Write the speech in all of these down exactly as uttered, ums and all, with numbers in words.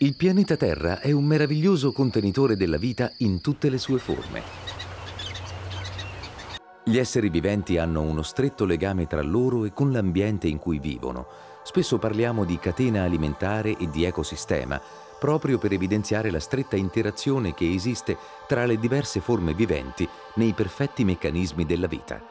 Il pianeta Terra è un meraviglioso contenitore della vita in tutte le sue forme. Gli esseri viventi hanno uno stretto legame tra loro e con l'ambiente in cui vivono. Spesso parliamo di catena alimentare e di ecosistema, proprio per evidenziare la stretta interazione che esiste tra le diverse forme viventi nei perfetti meccanismi della vita.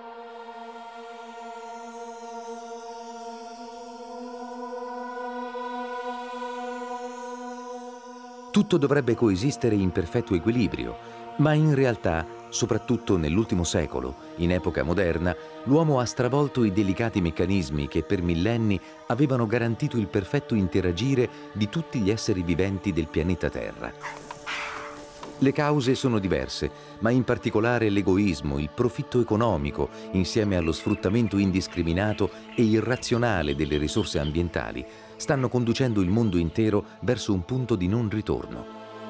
Tutto dovrebbe coesistere in perfetto equilibrio, ma in realtà, soprattutto nell'ultimo secolo, in epoca moderna, l'uomo ha stravolto i delicati meccanismi che per millenni avevano garantito il perfetto interagire di tutti gli esseri viventi del pianeta Terra. Le cause sono diverse, ma in particolare l'egoismo, il profitto economico, insieme allo sfruttamento indiscriminato e irrazionale delle risorse ambientali, stanno conducendo il mondo intero verso un punto di non ritorno.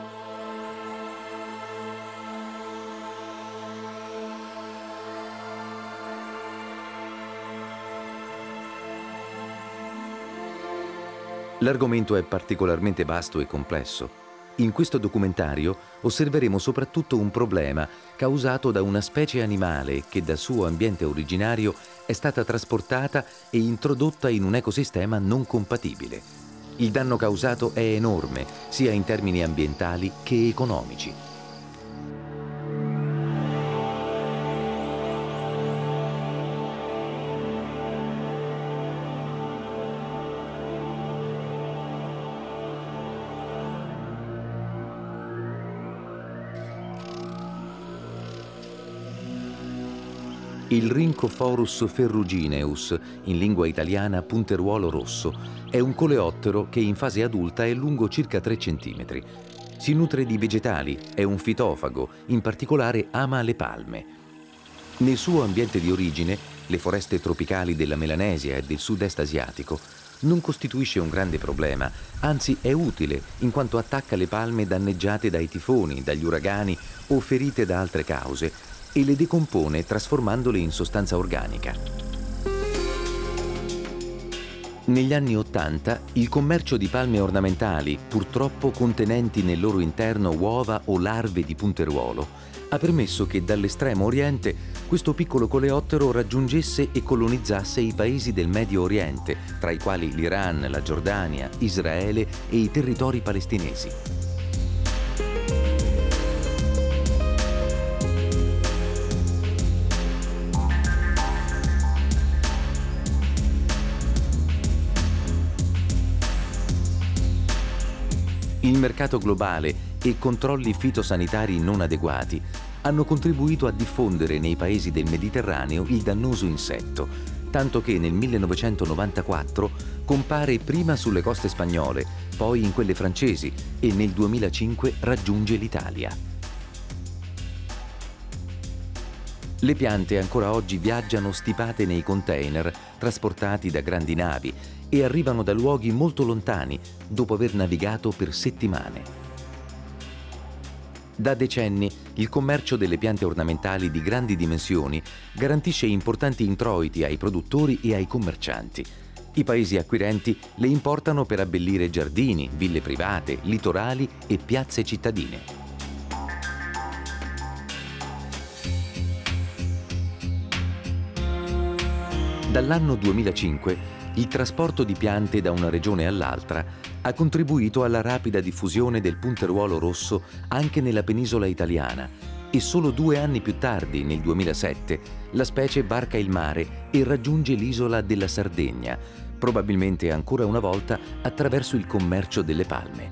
L'argomento è particolarmente vasto e complesso. In questo documentario osserveremo soprattutto un problema causato da una specie animale che dal suo ambiente originario è stata trasportata e introdotta in un ecosistema non compatibile. Il danno causato è enorme, sia in termini ambientali che economici. Il Rhynchophorus ferrugineus, in lingua italiana punteruolo rosso, è un coleottero che in fase adulta è lungo circa tre centimetri. Si nutre di vegetali, è un fitofago, in particolare ama le palme. Nel suo ambiente di origine, le foreste tropicali della Melanesia e del sud-est asiatico, non costituisce un grande problema, anzi è utile in quanto attacca le palme danneggiate dai tifoni, dagli uragani o ferite da altre cause, e le decompone trasformandole in sostanza organica. Negli anni Ottanta il commercio di palme ornamentali, purtroppo contenenti nel loro interno uova o larve di punteruolo, ha permesso che dall'estremo oriente questo piccolo coleottero raggiungesse e colonizzasse i paesi del Medio Oriente, tra i quali l'Iran, la Giordania, Israele e i territori palestinesi. Il mercato globale e controlli fitosanitari non adeguati hanno contribuito a diffondere nei paesi del Mediterraneo il dannoso insetto, tanto che nel millenovecentonovantaquattro compare prima sulle coste spagnole, poi in quelle francesi e nel duemilacinque raggiunge l'Italia. Le piante ancora oggi viaggiano stipate nei container trasportati da grandi navi e arrivano da luoghi molto lontani dopo aver navigato per settimane. Da decenni il commercio delle piante ornamentali di grandi dimensioni garantisce importanti introiti ai produttori e ai commercianti. I paesi acquirenti le importano per abbellire giardini, ville private, litorali e piazze cittadine. Dall'anno duemilacinque il trasporto di piante da una regione all'altra ha contribuito alla rapida diffusione del punteruolo rosso anche nella penisola italiana e solo due anni più tardi, nel duemilasette, la specie varca il mare e raggiunge l'isola della Sardegna, probabilmente ancora una volta attraverso il commercio delle palme.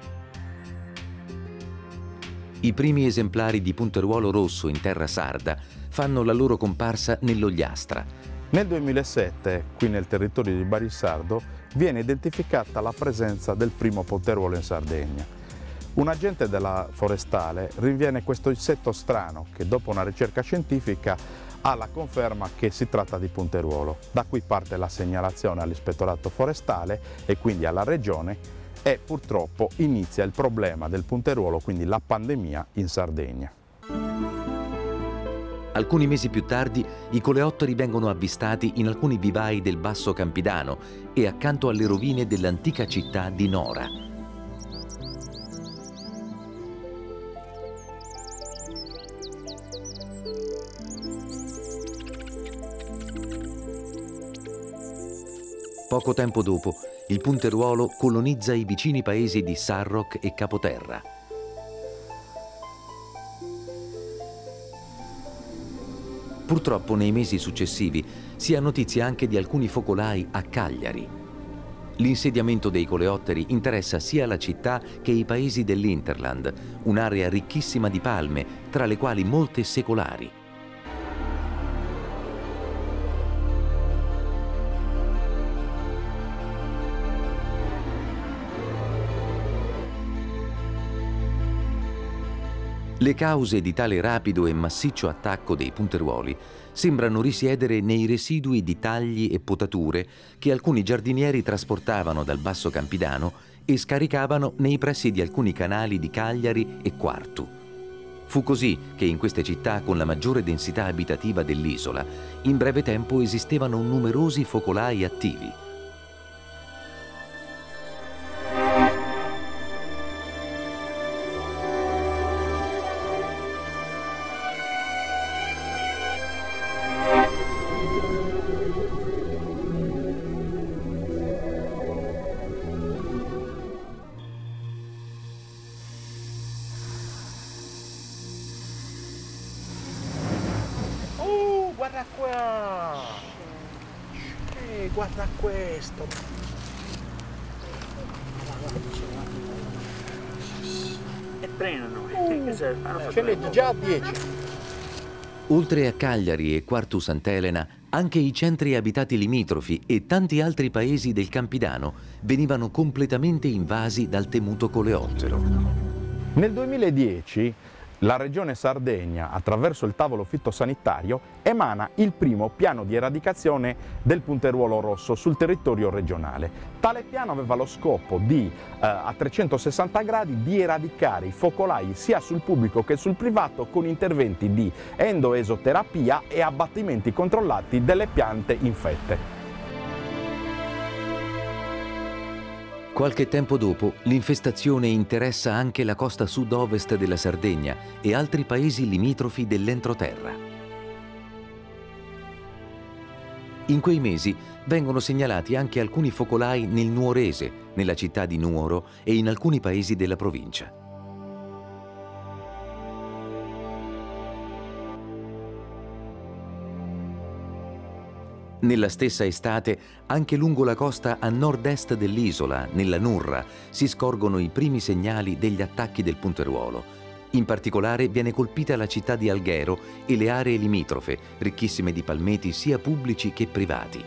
I primi esemplari di punteruolo rosso in terra sarda fanno la loro comparsa nell'Ogliastra. Nel duemilasette, qui nel territorio di Barissardo, viene identificata la presenza del primo punteruolo in Sardegna. Un agente della forestale rinviene questo insetto strano che dopo una ricerca scientifica ha la conferma che si tratta di punteruolo. Da qui parte la segnalazione all'ispettorato forestale e quindi alla regione e purtroppo inizia il problema del punteruolo, quindi la pandemia in Sardegna. Alcuni mesi più tardi i coleotteri vengono avvistati in alcuni vivai del Basso Campidano e accanto alle rovine dell'antica città di Nora. Poco tempo dopo, il punteruolo colonizza i vicini paesi di Sarroch e Capoterra. Purtroppo nei mesi successivi si ha notizia anche di alcuni focolai a Cagliari. L'insediamento dei coleotteri interessa sia la città che i paesi dell'Interland, un'area ricchissima di palme, tra le quali molte secolari. Le cause di tale rapido e massiccio attacco dei punteruoli sembrano risiedere nei residui di tagli e potature che alcuni giardinieri trasportavano dal Basso Campidano e scaricavano nei pressi di alcuni canali di Cagliari e Quartu. Fu così che in queste città con la maggiore densità abitativa dell'isola in breve tempo esistevano numerosi focolai attivi. Guarda qua! Eh, guarda questo! E prendono! Uh, ce n'è già dieci! Oltre a Cagliari e Quartu Sant'Elena, anche i centri abitati limitrofi e tanti altri paesi del Campidano venivano completamente invasi dal temuto coleottero. Nel duemiladieci la Regione Sardegna, attraverso il tavolo fitosanitario, emana il primo piano di eradicazione del punteruolo rosso sul territorio regionale. Tale piano aveva lo scopo di, eh, a trecentosessanta gradi, di eradicare i focolai sia sul pubblico che sul privato con interventi di endoesoterapia e abbattimenti controllati delle piante infette. Qualche tempo dopo, l'infestazione interessa anche la costa sud-ovest della Sardegna e altri paesi limitrofi dell'entroterra. In quei mesi vengono segnalati anche alcuni focolai nel Nuorese, nella città di Nuoro e in alcuni paesi della provincia. Nella stessa estate, anche lungo la costa a nord-est dell'isola, nella Nurra, si scorgono i primi segnali degli attacchi del punteruolo. In particolare viene colpita la città di Alghero e le aree limitrofe, ricchissime di palmeti sia pubblici che privati.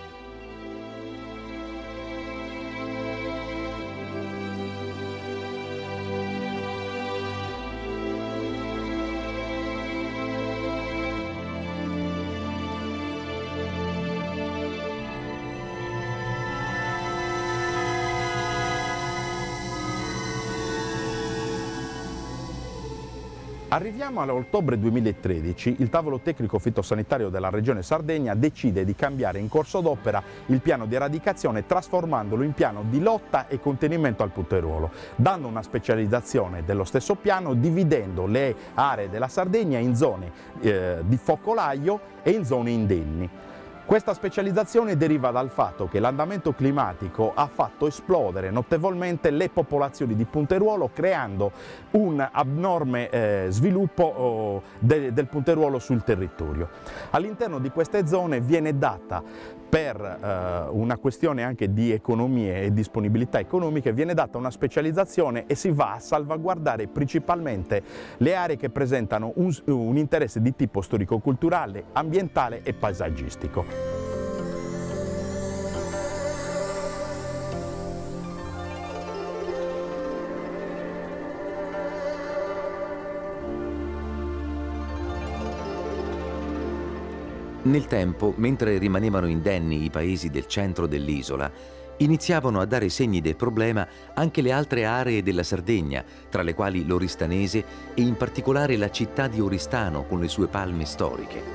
Arriviamo all'ottobre duemilatredici, il tavolo tecnico fitosanitario della Regione Sardegna decide di cambiare in corso d'opera il piano di eradicazione trasformandolo in piano di lotta e contenimento al punteruolo, dando una specializzazione dello stesso piano dividendo le aree della Sardegna in zone eh, di focolaio e in zone indenni. Questa specializzazione deriva dal fatto che l'andamento climatico ha fatto esplodere notevolmente le popolazioni di punteruolo, creando un abnorme eh, sviluppo oh, de, del punteruolo sul territorio. All'interno di queste zone viene data, per eh, una questione anche di economie e disponibilità economiche, viene data una specializzazione e si va a salvaguardare principalmente le aree che presentano un, un interesse di tipo storico-culturale, ambientale e paesaggistico. Nel tempo, mentre rimanevano indenni i paesi del centro dell'isola, iniziavano a dare segni del problema anche le altre aree della Sardegna, tra le quali l'Oristanese e in particolare la città di Oristano con le sue palme storiche.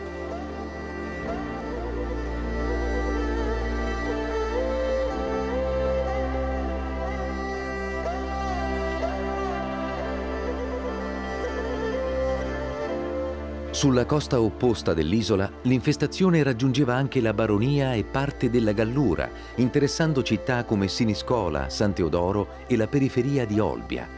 Sulla costa opposta dell'isola, l'infestazione raggiungeva anche la Baronia e parte della Gallura, interessando città come Siniscola, San Teodoro e la periferia di Olbia.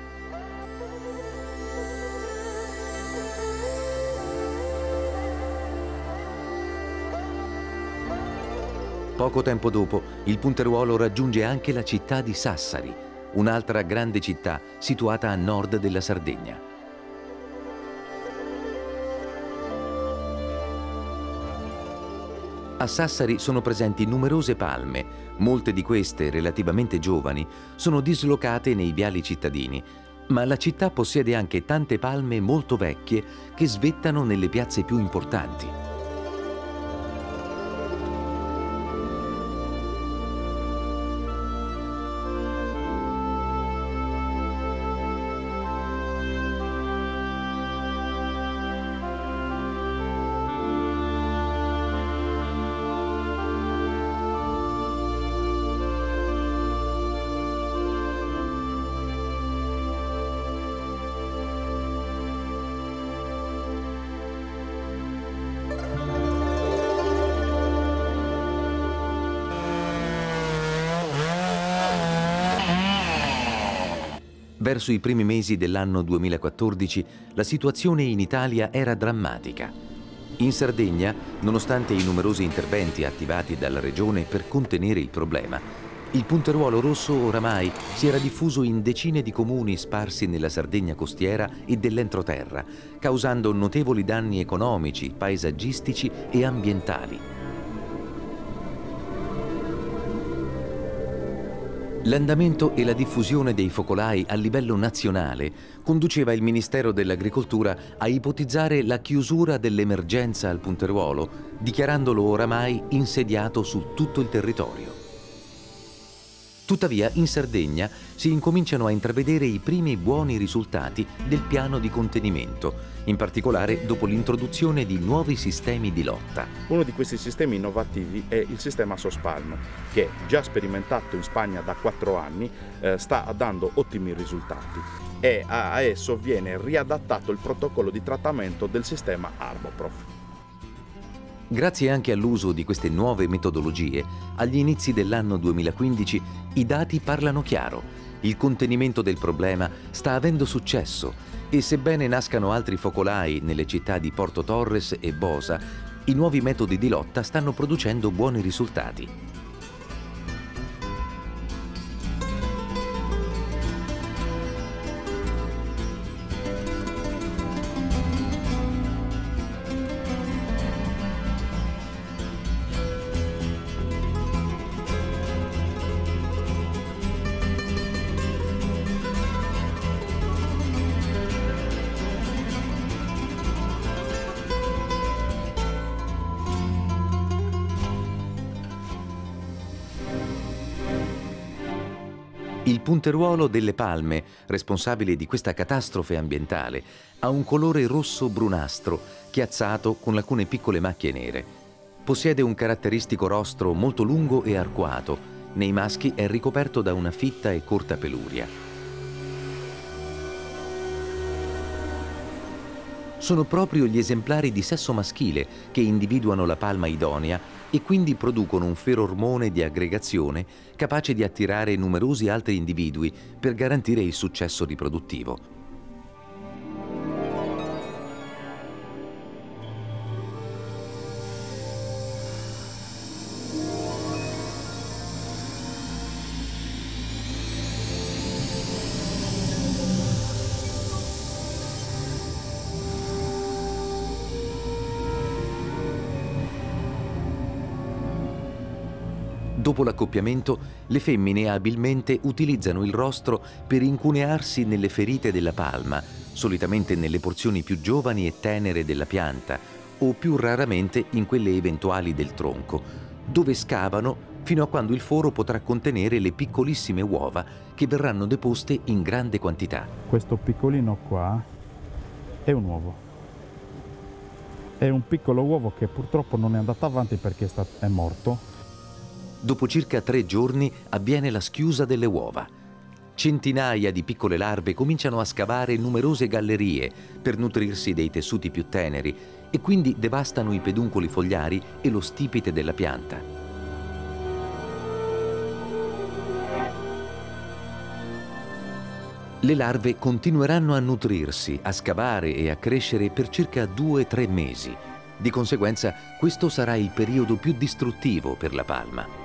Poco tempo dopo, il punteruolo raggiunge anche la città di Sassari, un'altra grande città situata a nord della Sardegna. A Sassari sono presenti numerose palme, molte di queste, relativamente giovani, sono dislocate nei viali cittadini, ma la città possiede anche tante palme molto vecchie che svettano nelle piazze più importanti. Verso i primi mesi dell'anno duemilaquattordici la situazione in Italia era drammatica. In Sardegna, nonostante i numerosi interventi attivati dalla regione per contenere il problema, il punteruolo rosso oramai si era diffuso in decine di comuni sparsi nella Sardegna costiera e dell'entroterra, causando notevoli danni economici, paesaggistici e ambientali. L'andamento e la diffusione dei focolai a livello nazionale conduceva il Ministero dell'Agricoltura a ipotizzare la chiusura dell'emergenza al punteruolo, dichiarandolo oramai insediato su tutto il territorio. Tuttavia, in Sardegna si incominciano a intravedere i primi buoni risultati del piano di contenimento, in particolare dopo l'introduzione di nuovi sistemi di lotta. Uno di questi sistemi innovativi è il sistema SOSPALM, che, già sperimentato in Spagna da quattro anni, eh, sta dando ottimi risultati e a, a esso viene riadattato il protocollo di trattamento del sistema Arboprof. Grazie anche all'uso di queste nuove metodologie, agli inizi dell'anno duemilaquindici i dati parlano chiaro. Il contenimento del problema sta avendo successo e sebbene nascano altri focolai nelle città di Porto Torres e Bosa, i nuovi metodi di lotta stanno producendo buoni risultati. Il punteruolo delle palme, responsabile di questa catastrofe ambientale, ha un colore rosso-brunastro, chiazzato con alcune piccole macchie nere. Possiede un caratteristico rostro molto lungo e arcuato. Nei maschi è ricoperto da una fitta e corta peluria. Sono proprio gli esemplari di sesso maschile che individuano la palma idonea e quindi producono un ferormone di aggregazione capace di attirare numerosi altri individui per garantire il successo riproduttivo. Dopo l'accoppiamento, le femmine abilmente utilizzano il rostro per incunearsi nelle ferite della palma, solitamente nelle porzioni più giovani e tenere della pianta, o più raramente in quelle eventuali del tronco, dove scavano fino a quando il foro potrà contenere le piccolissime uova che verranno deposte in grande quantità. Questo piccolino qua è un uovo. È un piccolo uovo che purtroppo non è andato avanti perché è, stato, è morto. Dopo circa tre giorni avviene la schiusa delle uova. centinaia di piccole larve cominciano a scavare numerose gallerie per nutrirsi dei tessuti più teneri e quindi devastano i peduncoli fogliari e lo stipite della pianta. Le larve continueranno a nutrirsi, a scavare e a crescere per circa due tre mesi. Di conseguenza, questo sarà il periodo più distruttivo per la palma.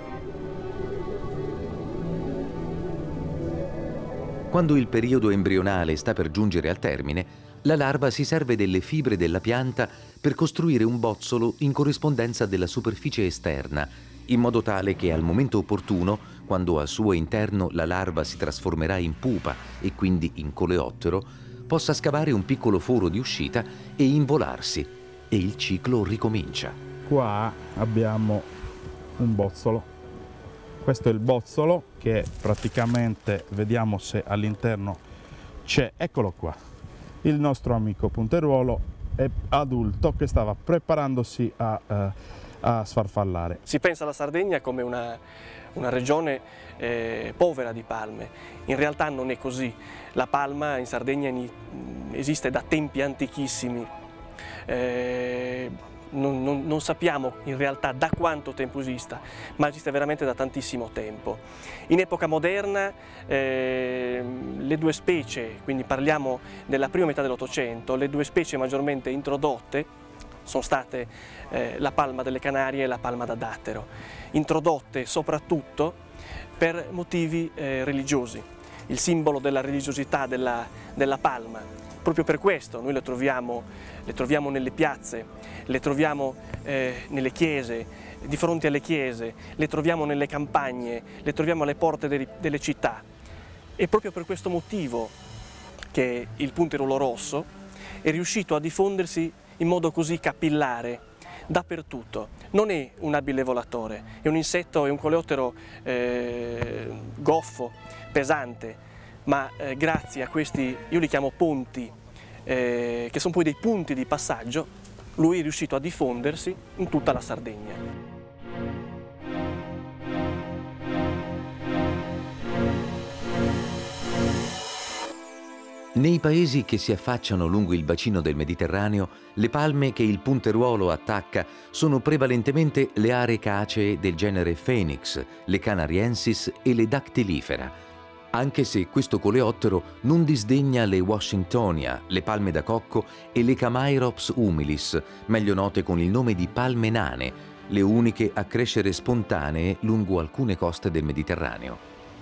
Quando il periodo embrionale sta per giungere al termine, la larva si serve delle fibre della pianta per costruire un bozzolo in corrispondenza della superficie esterna, in modo tale che al momento opportuno, quando al suo interno la larva si trasformerà in pupa e quindi in coleottero, possa scavare un piccolo foro di uscita e involarsi, e il ciclo ricomincia. Qua abbiamo un bozzolo. Questo è il bozzolo che praticamente vediamo se all'interno c'è, eccolo qua, il nostro amico punteruolo è adulto che stava preparandosi a, a, a sfarfallare. Si pensa alla Sardegna come una, una regione eh, povera di palme, in realtà non è così. La palma in Sardegna esiste da tempi antichissimi. Eh, Non, non, non sappiamo in realtà da quanto tempo esista, ma esiste veramente da tantissimo tempo. In epoca moderna eh, le due specie, quindi parliamo della prima metà dell'Ottocento, le due specie maggiormente introdotte sono state eh, la palma delle Canarie e la palma da dattero, introdotte soprattutto per motivi eh, religiosi, il simbolo della religiosità della, della palma. Proprio per questo noi le troviamo, le troviamo nelle piazze, le troviamo eh, nelle chiese, di fronte alle chiese, le troviamo nelle campagne, le troviamo alle porte delle, delle città. E proprio per questo motivo che il punteruolo rosso è riuscito a diffondersi in modo così capillare dappertutto. Non è un abile volatore, è un insetto, è un coleottero eh, goffo, pesante, ma eh, grazie a questi, io li chiamo ponti, eh, che sono poi dei punti di passaggio, lui è riuscito a diffondersi in tutta la Sardegna. Nei paesi che si affacciano lungo il bacino del Mediterraneo, le palme che il punteruolo attacca sono prevalentemente le aree cacee del genere Phoenix, le Canariensis e le Dactylifera, anche se questo coleottero non disdegna le Washingtonia, le palme da cocco e le Camairops humilis, meglio note con il nome di palme nane, le uniche a crescere spontanee lungo alcune coste del Mediterraneo.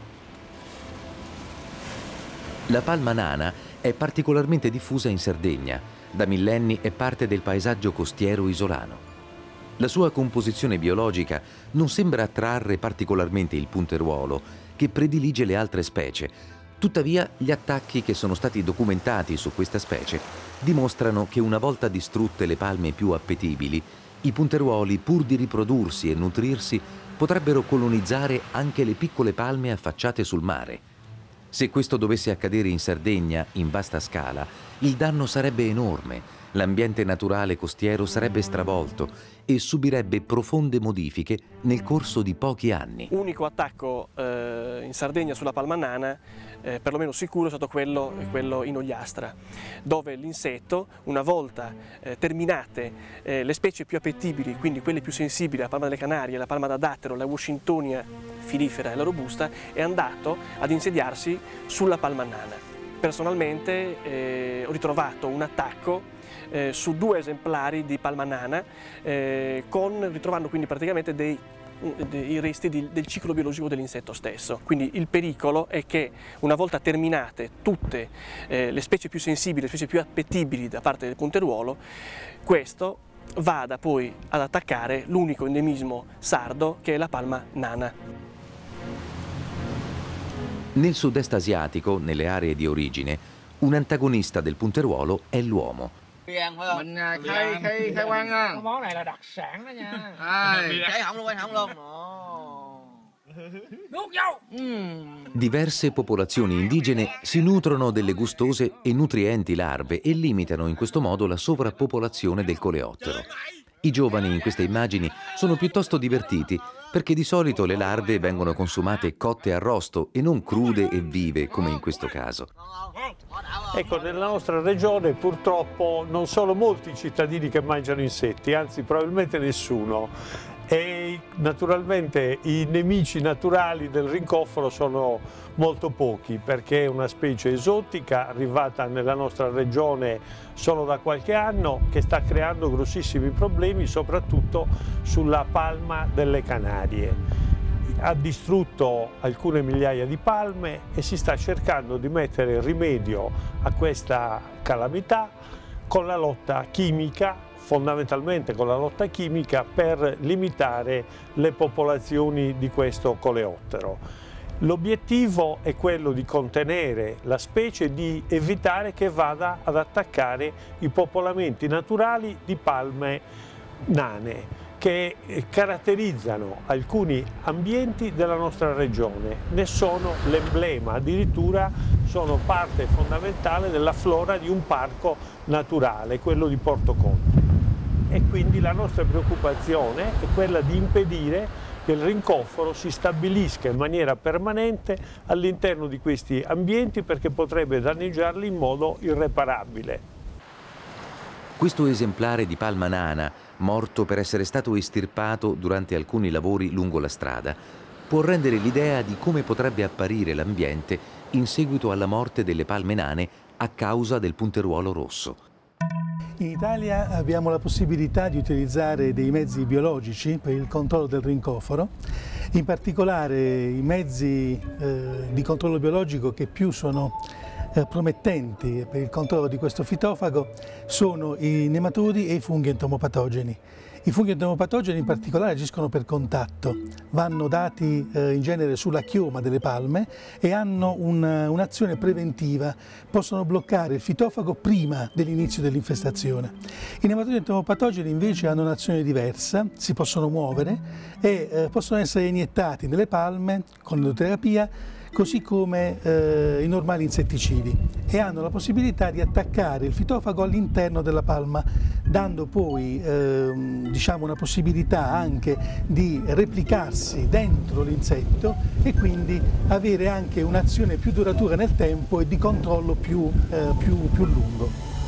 La palma nana è particolarmente diffusa in Sardegna, da millenni è parte del paesaggio costiero isolano. La sua composizione biologica non sembra attrarre particolarmente il punteruolo, che predilige le altre specie. Tuttavia, gli attacchi che sono stati documentati su questa specie dimostrano che una volta distrutte le palme più appetibili, i punteruoli, pur di riprodursi e nutrirsi, potrebbero colonizzare anche le piccole palme affacciate sul mare. Se questo dovesse accadere in Sardegna in vasta scala, il danno sarebbe enorme, l'ambiente naturale costiero sarebbe stravolto e subirebbe profonde modifiche nel corso di pochi anni. L'unico attacco eh, in Sardegna sulla palma nana, eh, perlomeno sicuro, è stato quello, quello in Ogliastra, dove l'insetto, una volta eh, terminate eh, le specie più appetibili, quindi quelle più sensibili, la palma delle Canarie, la palma da dattero, la Washingtonia filifera e la robusta, è andato ad insediarsi sulla palma nana. Personalmente eh, ho ritrovato un attacco Eh, su due esemplari di palma nana, eh, con, ritrovando quindi praticamente dei, dei resti di, del ciclo biologico dell'insetto stesso. Quindi il pericolo è che una volta terminate tutte eh, le specie più sensibili, le specie più appetibili da parte del punteruolo, questo vada poi ad attaccare l'unico endemismo sardo che è la palma nana. Nel sud-est asiatico, nelle aree di origine, un antagonista del punteruolo è l'uomo. Mình khai khai khai quang nha. Cái món này là đặc sản đó nha. À, khai hỏng luôn, khai hỏng luôn. Nuốt vô. Diverse popolazioni indigene si nutrono delle gustose e nutrienti larve e limitano in questo modo la sovrappopolazione del coleottero. I giovani in queste immagini sono piuttosto divertiti perché di solito le larve vengono consumate cotte arrosto e non crude e vive come in questo caso. Ecco, nella nostra regione purtroppo non sono molti i cittadini che mangiano insetti, anzi probabilmente nessuno. E naturalmente i nemici naturali del rincoforo sono molto pochi, perché è una specie esotica arrivata nella nostra regione solo da qualche anno, che sta creando grossissimi problemi soprattutto sulla palma delle Canarie. Ha distrutto alcune migliaia di palme e si sta cercando di mettere rimedio a questa calamità con la lotta chimica, fondamentalmente con la lotta chimica per limitare le popolazioni di questo coleottero. L'obiettivo è quello di contenere la specie e di evitare che vada ad attaccare i popolamenti naturali di palme nane che caratterizzano alcuni ambienti della nostra regione, ne sono l'emblema, addirittura sono parte fondamentale della flora di un parco naturale, quello di Porto Conte. E quindi la nostra preoccupazione è quella di impedire che il rincoforo si stabilisca in maniera permanente all'interno di questi ambienti, perché potrebbe danneggiarli in modo irreparabile. Questo esemplare di palma nana, morto per essere stato estirpato durante alcuni lavori lungo la strada, può rendere l'idea di come potrebbe apparire l'ambiente in seguito alla morte delle palme nane a causa del punteruolo rosso. In Italia abbiamo la possibilità di utilizzare dei mezzi biologici per il controllo del rincoforo, in particolare i mezzi eh, di controllo biologico che più sono eh, promettenti per il controllo di questo fitofago sono i nematodi e i funghi entomopatogeni. I funghi entomopatogeni in particolare agiscono per contatto, vanno dati eh, in genere sulla chioma delle palme e hanno un'azione un preventiva, possono bloccare il fitofago prima dell'inizio dell'infestazione. I nematodi entomopatogeni invece hanno un'azione diversa, si possono muovere e eh, possono essere iniettati nelle palme con l'endoterapia, così come eh, i normali insetticidi, e hanno la possibilità di attaccare il fitofago all'interno della palma, dando poi eh, diciamo una possibilità anche di replicarsi dentro l'insetto e quindi avere anche un'azione più duratura nel tempo e di controllo più, eh, più, più lungo.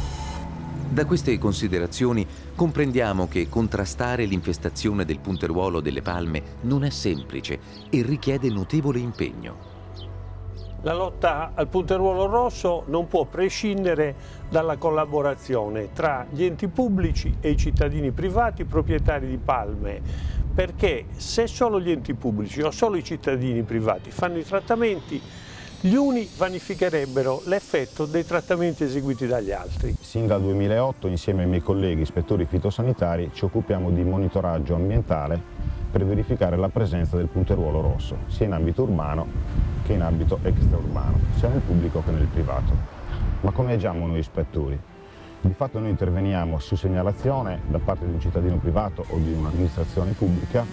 Da queste considerazioni comprendiamo che contrastare l'infestazione del punteruolo delle palme non è semplice e richiede notevole impegno. La lotta al punteruolo rosso non può prescindere dalla collaborazione tra gli enti pubblici e i cittadini privati proprietari di palme, perché se solo gli enti pubblici o solo i cittadini privati fanno i trattamenti, gli uni vanificherebbero l'effetto dei trattamenti eseguiti dagli altri. Sin dal duemilaotto, insieme ai miei colleghi ispettori fitosanitari, ci occupiamo di monitoraggio ambientale per verificare la presenza del punteruolo rosso, sia in ambito urbano che in ambito extraurbano, sia nel pubblico che nel privato. Ma come agiamo noi ispettori? Di fatto noi interveniamo su segnalazione da parte di un cittadino privato o di un'amministrazione pubblica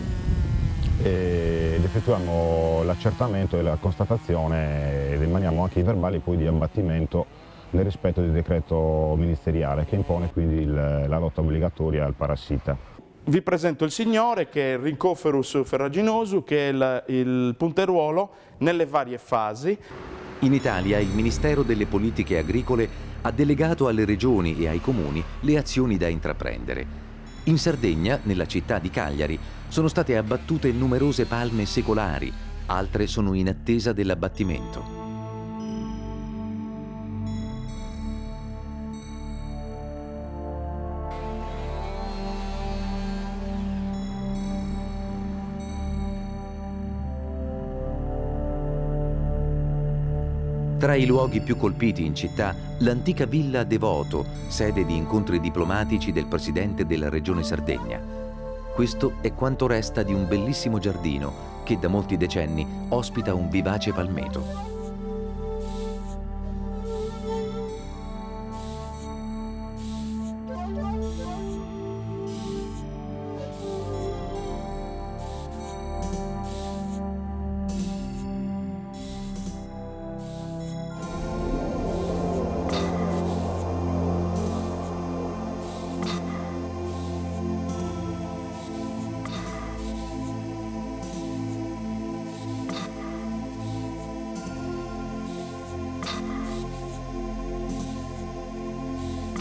ed effettuiamo l'accertamento e la constatazione ed emaniamo anche i verbali poi di abbattimento nel rispetto del decreto ministeriale che impone quindi il, la lotta obbligatoria al parassita. Vi presento il signore, che è il Rhynchophorus ferruginosus, che è il, il punteruolo nelle varie fasi. In Italia il Ministero delle Politiche Agricole ha delegato alle regioni e ai comuni le azioni da intraprendere. In Sardegna, nella città di Cagliari, sono state abbattute numerose palme secolari, altre sono in attesa dell'abbattimento. Tra i luoghi più colpiti in città, l'antica Villa Devoto, sede di incontri diplomatici del presidente della regione Sardegna. Questo è quanto resta di un bellissimo giardino che da molti decenni ospita un vivace palmeto.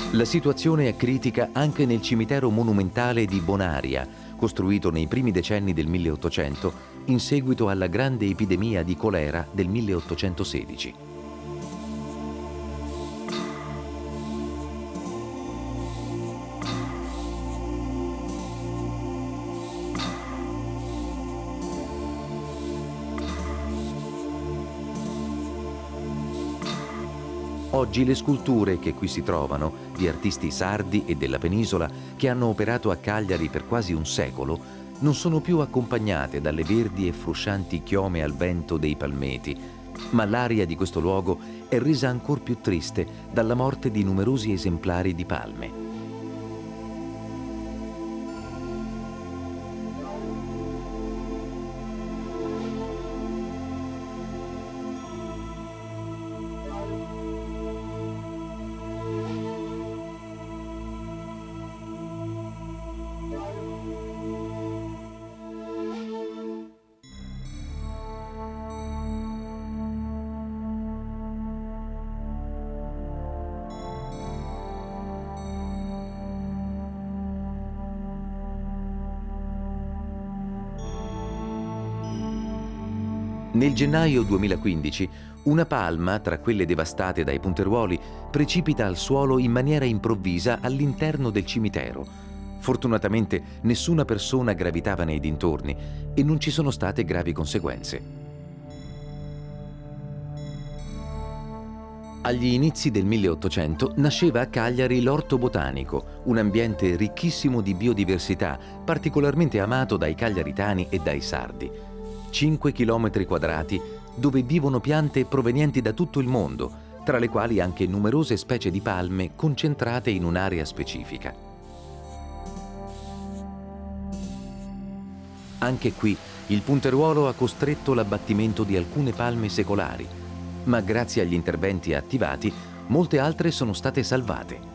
La situazione è critica anche nel cimitero monumentale di Bonaria, costruito nei primi decenni del milleottocento in seguito alla grande epidemia di colera del milleottocentosedici. Oggi le sculture che qui si trovano, di artisti sardi e della penisola che hanno operato a Cagliari per quasi un secolo, non sono più accompagnate dalle verdi e fruscianti chiome al vento dei palmeti, ma l'aria di questo luogo è resa ancor più triste dalla morte di numerosi esemplari di palme. Nel gennaio duemilaquindici, una palma, tra quelle devastate dai punteruoli, precipita al suolo in maniera improvvisa all'interno del cimitero. Fortunatamente nessuna persona gravitava nei dintorni e non ci sono state gravi conseguenze. Agli inizi del milleottocento nasceva a Cagliari l'Orto Botanico, un ambiente ricchissimo di biodiversità, particolarmente amato dai cagliaritani e dai sardi. cinque chilometri quadrati dove vivono piante provenienti da tutto il mondo, tra le quali anche numerose specie di palme concentrate in un'area specifica. Anche qui il punteruolo ha costretto l'abbattimento di alcune palme secolari, ma grazie agli interventi attivati molte altre sono state salvate.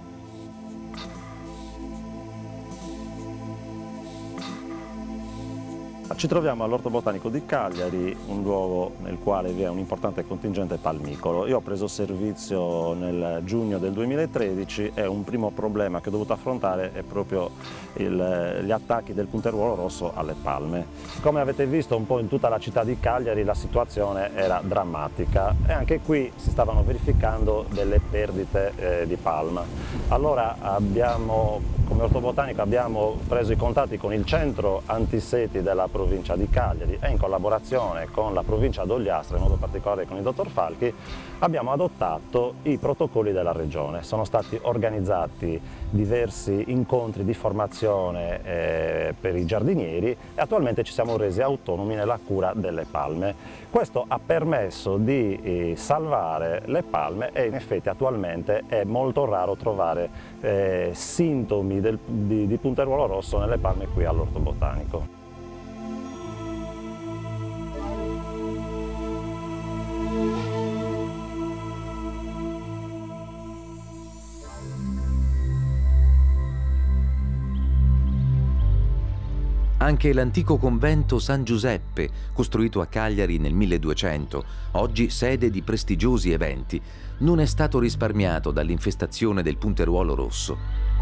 Ci troviamo all'Orto Botanico di Cagliari, un luogo nel quale vi è un importante contingente palmicolo. Io ho preso servizio nel giugno del duemilatredici e un primo problema che ho dovuto affrontare è proprio il, gli attacchi del punteruolo rosso alle palme. Come avete visto un po' in tutta la città di Cagliari la situazione era drammatica e anche qui si stavano verificando delle perdite eh, di palma. Allora abbiamo, come Orto Botanico, abbiamo preso i contatti con il centro antiseti della provincia di Cagliari e in collaborazione con la provincia d'Ogliastra, in modo particolare con il dottor Falchi, abbiamo adottato i protocolli della regione. Sono stati organizzati diversi incontri di formazione eh, per i giardinieri e attualmente ci siamo resi autonomi nella cura delle palme. Questo ha permesso di eh, salvare le palme e in effetti attualmente è molto raro trovare eh, sintomi del, di, di punteruolo rosso nelle palme qui all'Orto Botanico. Anche l'antico convento San Giuseppe, costruito a Cagliari nel milleduecento, oggi sede di prestigiosi eventi, non è stato risparmiato dall'infestazione del punteruolo rosso.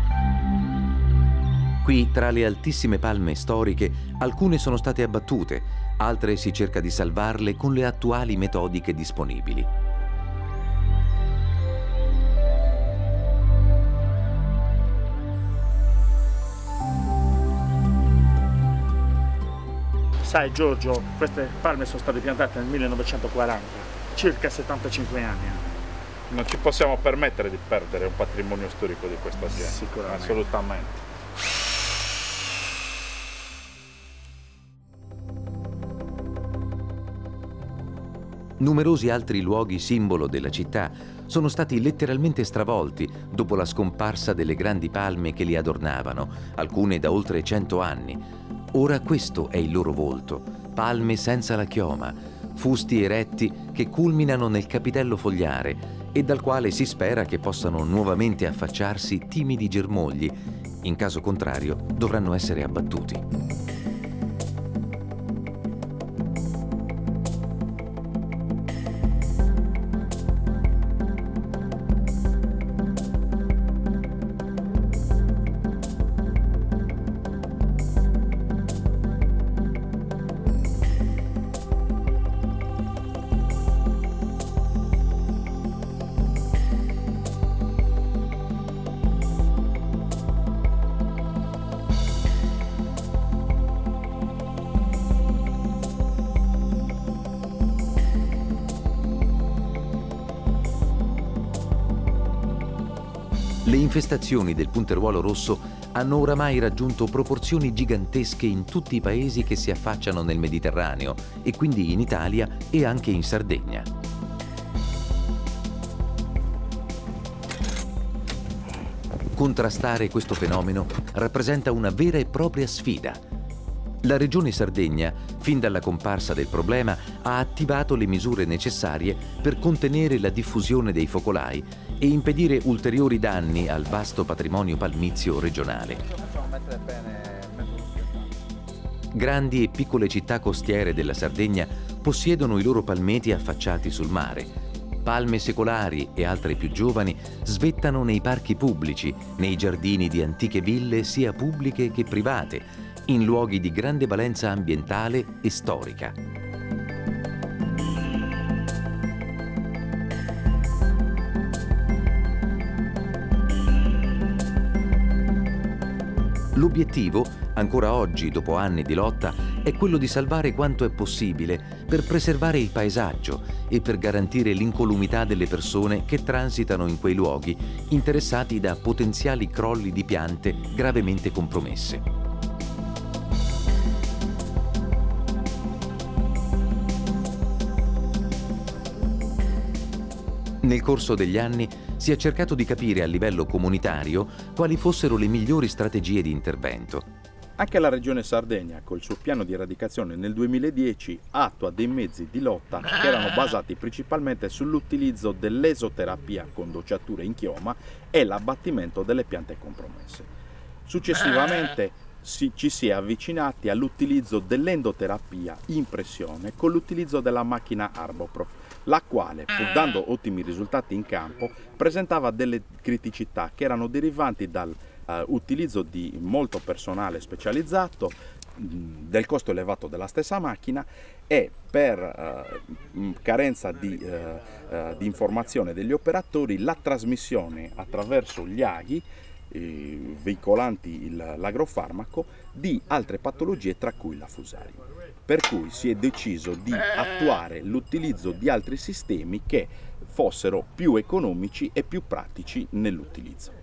Qui, tra le altissime palme storiche, alcune sono state abbattute, altre si cerca di salvarle con le attuali metodiche disponibili. Sai Giorgio, queste palme sono state piantate nel millenovecentoquaranta, circa settantacinque anni. Non ci possiamo permettere di perdere un patrimonio storico di questa azienda. Sicuramente. Assolutamente. Numerosi altri luoghi simbolo della città sono stati letteralmente stravolti dopo la scomparsa delle grandi palme che li adornavano, alcune da oltre cento anni. Ora questo è il loro volto, palme senza la chioma, fusti eretti che culminano nel capitello fogliare e dal quale si spera che possano nuovamente affacciarsi timidi germogli. In caso contrario dovranno essere abbattuti. Le infestazioni del punteruolo rosso hanno oramai raggiunto proporzioni gigantesche in tutti i paesi che si affacciano nel Mediterraneo e quindi in Italia e anche in Sardegna. Contrastare questo fenomeno rappresenta una vera e propria sfida. La Regione Sardegna, fin dalla comparsa del problema, ha attivato le misure necessarie per contenere la diffusione dei focolai e impedire ulteriori danni al vasto patrimonio palmizio regionale. Grandi e piccole città costiere della Sardegna possiedono i loro palmeti affacciati sul mare. Palme secolari e altre più giovani svettano nei parchi pubblici, nei giardini di antiche ville sia pubbliche che private, in luoghi di grande valenza ambientale e storica. L'obiettivo, ancora oggi, dopo anni di lotta, è quello di salvare quanto è possibile per preservare il paesaggio e per garantire l'incolumità delle persone che transitano in quei luoghi interessati da potenziali crolli di piante gravemente compromesse. Nel corso degli anni si è cercato di capire a livello comunitario quali fossero le migliori strategie di intervento. Anche la Regione Sardegna, col suo piano di eradicazione nel duemiladieci, attua dei mezzi di lotta che erano basati principalmente sull'utilizzo dell'esoterapia con dociature in chioma e l'abbattimento delle piante compromesse. Successivamente si, ci si è avvicinati all'utilizzo dell'endoterapia in pressione con l'utilizzo della macchina Arboprof, la quale, pur dando ottimi risultati in campo, presentava delle criticità che erano derivanti dal uh, utilizzo di molto personale specializzato, mh, del costo elevato della stessa macchina e per uh, carenza di, uh, uh, di informazione degli operatori la trasmissione attraverso gli aghi eh, veicolanti l'agrofarmaco di altre patologie tra cui la fusaria. Per cui si è deciso di attuare l'utilizzo di altri sistemi che fossero più economici e più pratici nell'utilizzo.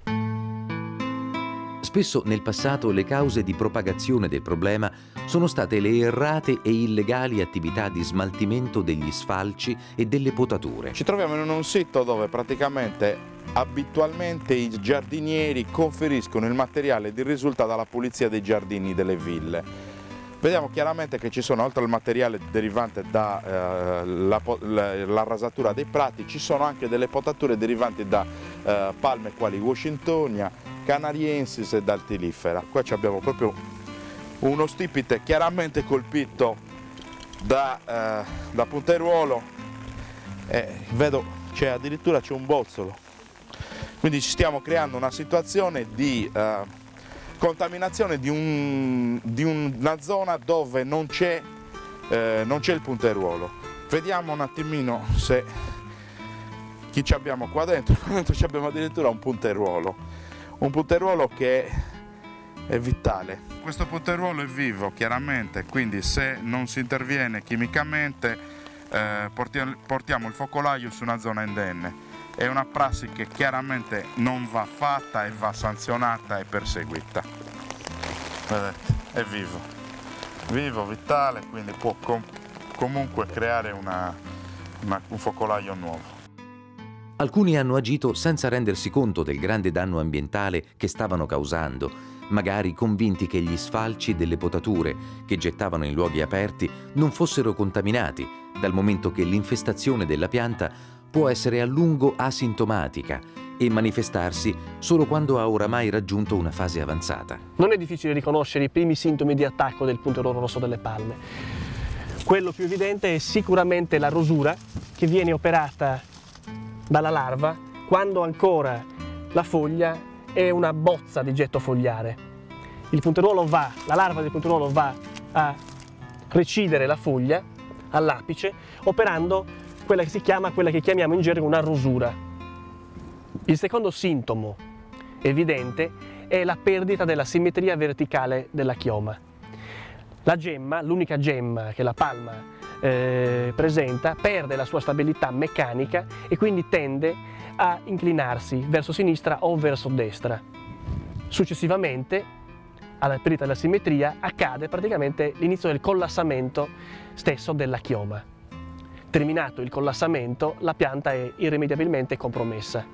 Spesso nel passato le cause di propagazione del problema sono state le errate e illegali attività di smaltimento degli sfalci e delle potature. Ci troviamo in un sito dove praticamente abitualmente i giardinieri conferiscono il materiale che risulta dalla pulizia dei giardini delle ville. Vediamo chiaramente che ci sono, oltre al materiale derivante dalla eh, la, la, la rasatura dei prati, ci sono anche delle potature derivanti da eh, palme quali Washingtonia, Canariensis e Daltilifera. Qua abbiamo proprio uno stipite chiaramente colpito da, eh, da punteruolo e vedo c'è addirittura c'è un bozzolo. Quindi ci stiamo creando una situazione di eh, contaminazione di, un, di una zona dove non c'è eh, non c'è il punteruolo. Vediamo un attimino se chi ci abbiamo qua dentro. Qua dentro ci abbiamo addirittura un punteruolo, un punteruolo che è vitale. Questo punteruolo è vivo chiaramente, quindi se non si interviene chimicamente eh, portiamo, portiamo il focolaio su una zona indenne. È una prassi che chiaramente non va fatta e va sanzionata e perseguita. Vedete, è vivo, vivo, vitale, quindi può com comunque creare una, una, un focolaio nuovo. Alcuni hanno agito senza rendersi conto del grande danno ambientale che stavano causando, magari convinti che gli sfalci delle potature che gettavano in luoghi aperti non fossero contaminati, dal momento che l'infestazione della pianta può essere a lungo asintomatica e manifestarsi solo quando ha oramai raggiunto una fase avanzata. Non è difficile riconoscere i primi sintomi di attacco del punteruolo rosso delle palme. Quello più evidente è sicuramente la rosura che viene operata dalla larva quando ancora la foglia è una bozza di getto fogliare. Il punteruolo va, la larva del punteruolo va a recidere la foglia all'apice operando quella che si chiama, quella che chiamiamo in gergo una rosura. Il secondo sintomo evidente è la perdita della simmetria verticale della chioma. La gemma, l'unica gemma che la palma eh, presenta, perde la sua stabilità meccanica e quindi tende a inclinarsi verso sinistra o verso destra. Successivamente, alla perdita della simmetria, accade praticamente l'inizio del collassamento stesso della chioma. Terminato il collassamento, la pianta è irrimediabilmente compromessa.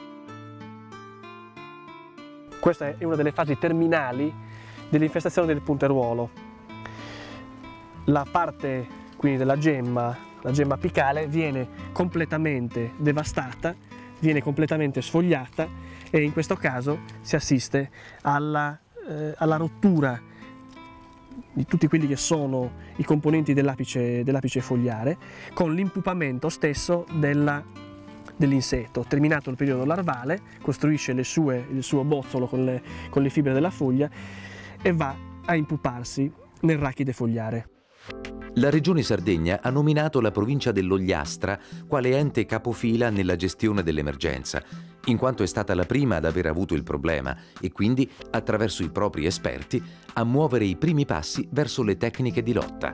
Questa è una delle fasi terminali dell'infestazione del punteruolo. La parte quindi della gemma, la gemma apicale, viene completamente devastata, viene completamente sfogliata e in questo caso si assiste alla, eh, alla rottura di tutti quelli che sono i componenti dell'apice dell'apice fogliare, con l'impupamento stesso dell'insetto. Terminato il periodo larvale, costruisce le sue, il suo bozzolo con le, con le fibre della foglia e va a impuparsi nel rachide fogliare. La Regione Sardegna ha nominato la provincia dell'Ogliastra quale ente capofila nella gestione dell'emergenza, in quanto è stata la prima ad aver avuto il problema e quindi, attraverso i propri esperti, a muovere i primi passi verso le tecniche di lotta.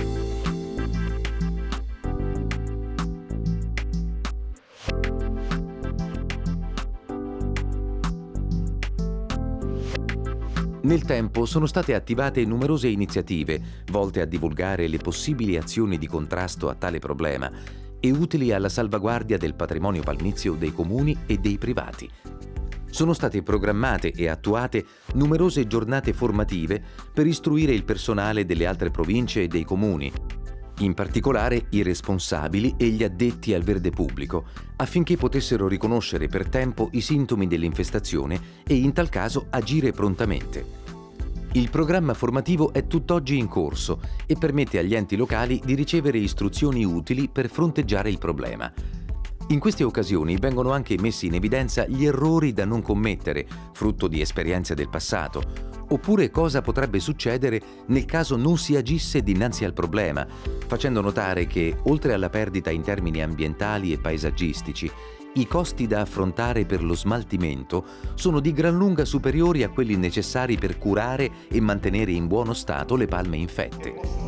Nel tempo sono state attivate numerose iniziative volte a divulgare le possibili azioni di contrasto a tale problema e utili alla salvaguardia del patrimonio palmizio dei comuni e dei privati. Sono state programmate e attuate numerose giornate formative per istruire il personale delle altre province e dei comuni, in particolare i responsabili e gli addetti al verde pubblico, affinché potessero riconoscere per tempo i sintomi dell'infestazione e in tal caso agire prontamente. Il programma formativo è tutt'oggi in corso e permette agli enti locali di ricevere istruzioni utili per fronteggiare il problema. In queste occasioni vengono anche messi in evidenza gli errori da non commettere, frutto di esperienze del passato, oppure cosa potrebbe succedere nel caso non si agisse dinanzi al problema, facendo notare che, oltre alla perdita in termini ambientali e paesaggistici, i costi da affrontare per lo smaltimento sono di gran lunga superiori a quelli necessari per curare e mantenere in buono stato le palme infette.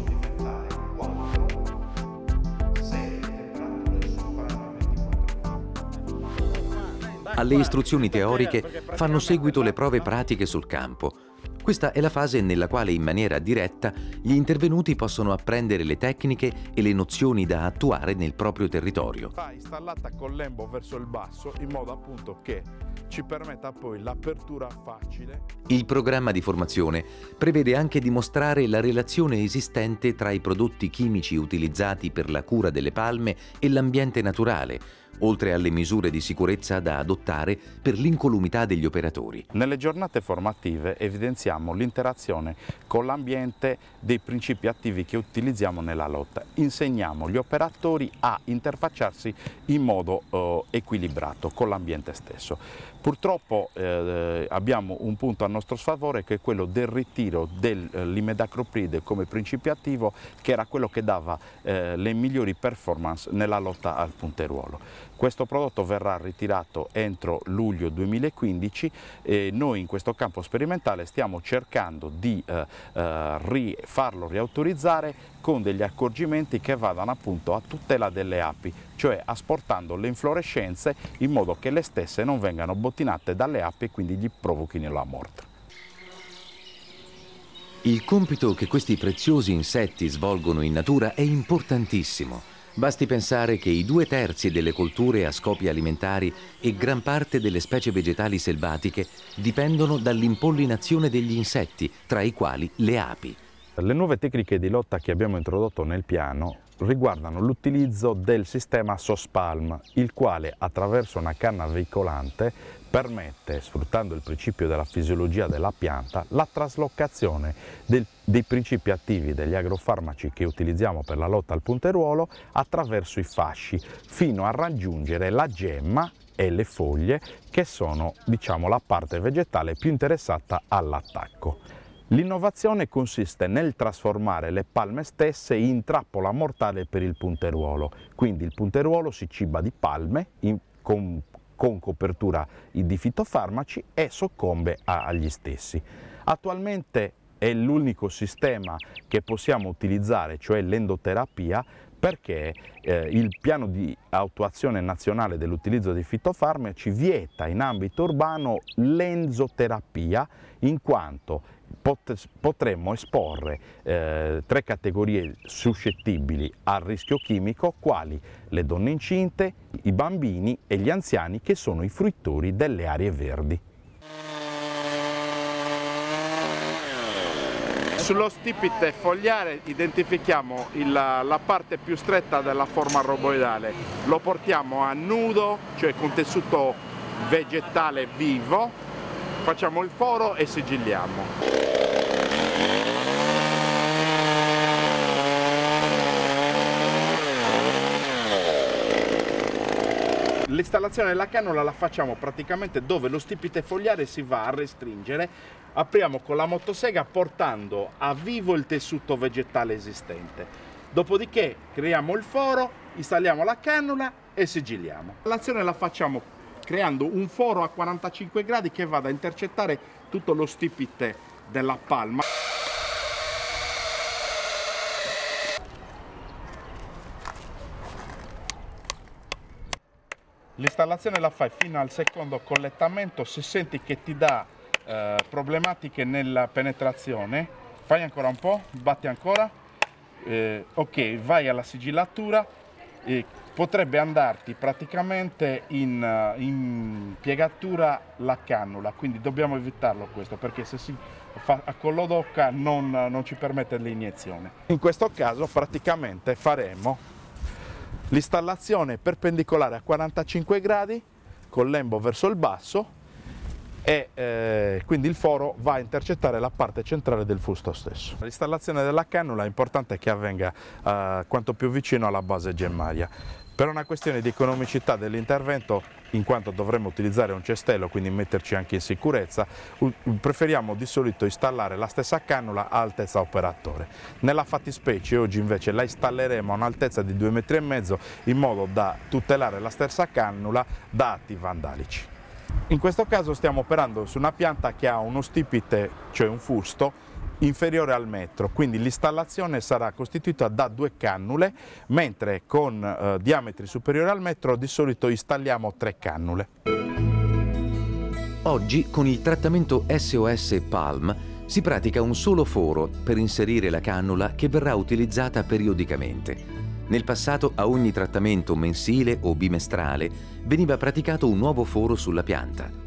Alle istruzioni teoriche fanno seguito le prove pratiche sul campo. Questa è la fase nella quale in maniera diretta gli intervenuti possono apprendere le tecniche e le nozioni da attuare nel proprio territorio. Va installata con lembo verso il basso in modo appunto che ci permetta poi l'apertura facile. Il programma di formazione prevede anche di mostrare la relazione esistente tra i prodotti chimici utilizzati per la cura delle palme e l'ambiente naturale, oltre alle misure di sicurezza da adottare per l'incolumità degli operatori. Nelle giornate formative evidenziamo l'interazione con l'ambiente dei principi attivi che utilizziamo nella lotta. Insegniamo gli operatori a interfacciarsi in modo eh, equilibrato con l'ambiente stesso. Purtroppo eh, abbiamo un punto a nostro sfavore che è quello del ritiro dell'imidaclopride come principio attivo, che era quello che dava eh, le migliori performance nella lotta al punteruolo. Questo prodotto verrà ritirato entro luglio duemilaquindici e noi in questo campo sperimentale stiamo cercando di eh, eh, ri farlo riautorizzare con degli accorgimenti che vadano appunto a tutela delle api, cioè asportando le inflorescenze in modo che le stesse non vengano bottinate dalle api e quindi gli provochino la morte. Il compito che questi preziosi insetti svolgono in natura è importantissimo. Basti pensare che i due terzi delle colture a scopi alimentari e gran parte delle specie vegetali selvatiche dipendono dall'impollinazione degli insetti, tra i quali le api. Le nuove tecniche di lotta che abbiamo introdotto nel piano riguardano l'utilizzo del sistema SOSPALM, il quale attraverso una canna veicolante permette, sfruttando il principio della fisiologia della pianta, la traslocazione del, dei principi attivi degli agrofarmaci che utilizziamo per la lotta al punteruolo attraverso i fasci, fino a raggiungere la gemma e le foglie, che sono, diciamo, la parte vegetale più interessata all'attacco. L'innovazione consiste nel trasformare le palme stesse in trappola mortale per il punteruolo, quindi il punteruolo si ciba di palme in, con, con copertura di fitofarmaci e soccombe agli stessi. Attualmente è l'unico sistema che possiamo utilizzare, cioè l'endoterapia, perché eh, il piano di attuazione nazionale dell'utilizzo di fitofarmaci vieta in ambito urbano l'enzoterapia, in quanto pot potremmo esporre eh, tre categorie suscettibili al rischio chimico, quali le donne incinte, i bambini e gli anziani, che sono i fruitori delle aree verdi. Sullo stipite fogliare identifichiamo il, la parte più stretta della forma roboidale, lo portiamo a nudo, cioè con tessuto vegetale vivo, facciamo il foro e sigilliamo. L'installazione della cannula la facciamo praticamente dove lo stipite fogliare si va a restringere. Apriamo con la motosega portando a vivo il tessuto vegetale esistente. Dopodiché creiamo il foro, installiamo la cannula e sigilliamo. L'azione la facciamo creando un foro a quarantacinque gradi che vada a intercettare tutto lo stipite della palma. L'installazione la fai fino al secondo collettamento. Se senti che ti dà eh, problematiche nella penetrazione, fai ancora un po', batti ancora, eh, ok, vai alla sigillatura, e potrebbe andarti praticamente in, in piegatura la cannula, quindi dobbiamo evitarlo questo, perché se si fa a collo d'occa non, non ci permette l'iniezione. In questo caso praticamente faremo l'installazione perpendicolare a quarantacinque gradi con lembo verso il basso e eh, quindi il foro va a intercettare la parte centrale del fusto stesso. L'installazione della cannula è importante che avvenga eh, quanto più vicino alla base gemmaria. Per una questione di economicità dell'intervento, in quanto dovremmo utilizzare un cestello, quindi metterci anche in sicurezza, preferiamo di solito installare la stessa cannula a altezza operatore. Nella fattispecie oggi invece la installeremo a un'altezza di due metri e mezzo in modo da tutelare la stessa cannula da atti vandalici. In questo caso stiamo operando su una pianta che ha uno stipite, cioè un fusto, inferiore al metro, quindi l'installazione sarà costituita da due cannule, mentre con eh, diametri superiori al metro di solito installiamo tre cannule. Oggi con il trattamento S O S Palm si pratica un solo foro per inserire la cannula che verrà utilizzata periodicamente. Nel passato a ogni trattamento mensile o bimestrale veniva praticato un nuovo foro sulla pianta.